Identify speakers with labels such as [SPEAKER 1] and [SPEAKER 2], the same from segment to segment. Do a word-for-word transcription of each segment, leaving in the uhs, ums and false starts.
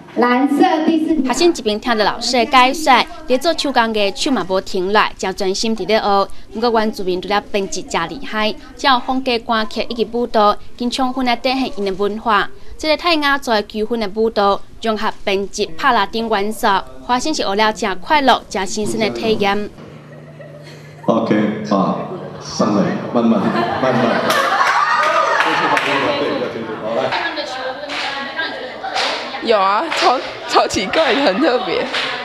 [SPEAKER 1] 蓝色第四。
[SPEAKER 2] 学生一边听着老师的解说，咧做手工艺手嘛无停落，真专心伫咧学。不过原住民除了编辑真厉害，还有风格歌曲以及舞蹈，经充分来展现因的文化。这个泰雅族的求婚的舞蹈，融合编辑、帕拉丁元素，花生是学了真快乐、真新鲜的体验。
[SPEAKER 3] OK， 啊，上来，慢慢，慢慢。
[SPEAKER 4] 有啊，超超奇怪，很特别。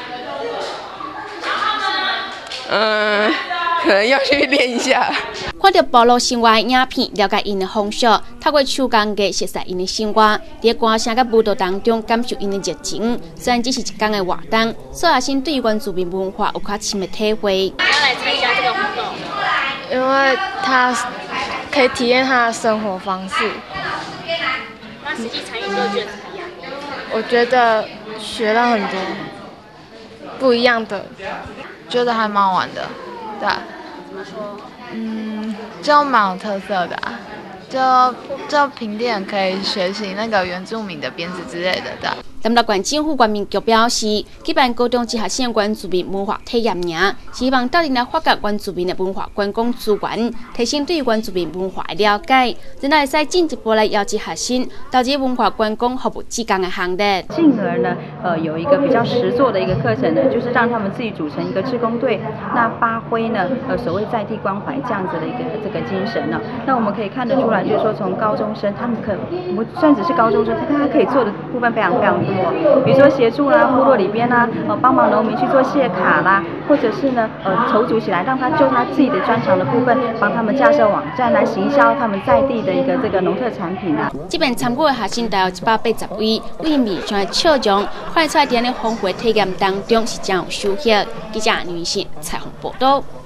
[SPEAKER 4] 嗯，可能要去练一下。
[SPEAKER 2] 看到部落生活的影片，了解因的风俗，透过手工艺熟悉因的生活，在歌声甲舞蹈当中感受因的热情。虽然只是一天的活动，所学生对原住民文化有较深的体会。
[SPEAKER 5] 要来参加这个活动，
[SPEAKER 6] 因为他可以体验他的生活方式。
[SPEAKER 5] 那实际参与之后觉得怎么样？
[SPEAKER 6] 我觉得学到很多不一样的，
[SPEAKER 7] 觉得还蛮好玩的，对啊。
[SPEAKER 5] 怎么说？
[SPEAKER 7] 嗯，就蛮有特色的啊，就就平地人可以学习那个原住民的编织之类的，对啊。
[SPEAKER 2] 南投县政府原民局表示，举办高中职学生原住民文化体验营，希望带领来发掘原住民的文化观光资源，提升对原住民文化的了解，仍然会使进一步来邀请学生投入文化观光服务志工的行列。
[SPEAKER 8] 进而呢，呃，有一个比较实作的一个课程呢，就是让他们自己组成一个志工队，那发挥呢，呃，所谓在地关怀这样子的一个这个精神呢。那我们可以看得出来，就是说从高中生，他们可不算只是高中生，他他可以做的部分非常非常多。比如说协助啦，部落里边啦，呃，帮忙农民去做谢卡啦，或者是呢，呃，筹组起来，让他就他自己的专长的部分，帮他们架设网站来行销他们在地的一个这个农特产品啊。
[SPEAKER 2] 这边参与的学生大约一百八十位，为面向的笑容，看出来在咧丰富的体验当中是真有收获。记者吕信采访报道。